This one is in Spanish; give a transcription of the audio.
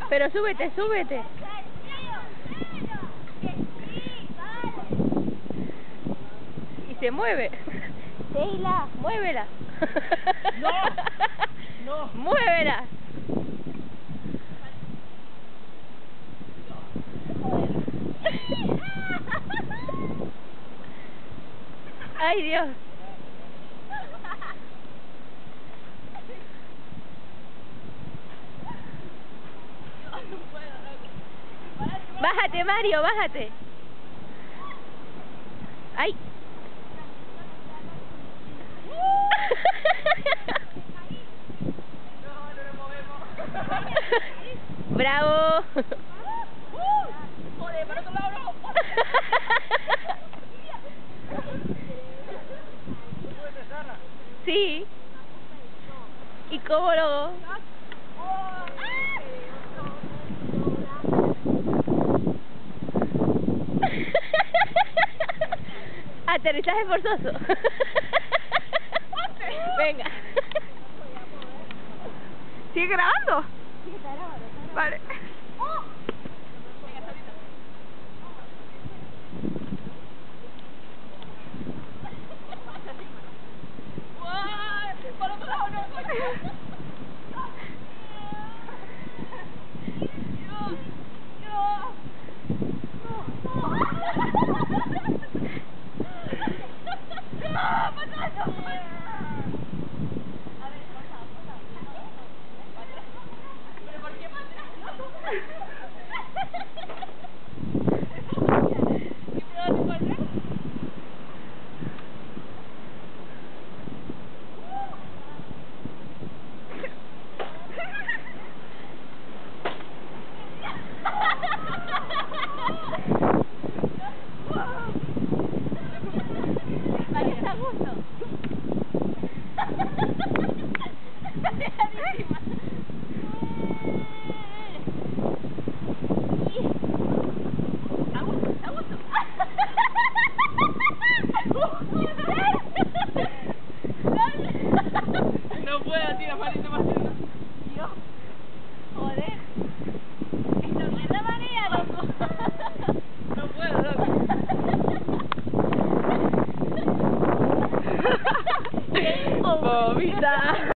Pero súbete, súbete. Y se mueve. Sheila, muévela. No. No. Muévela. Ay, Dios. Bájate, Mario, bájate. Ay. Bravo. Joder, para otro lado no. Sí. ¿Y cómo lo...? Aterrizaje forzoso. Venga. ¿Sigue grabando? Sí, está grabando. Vale.